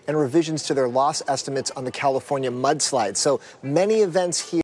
and revisions to their loss estimates on the California mudslide. So many events here.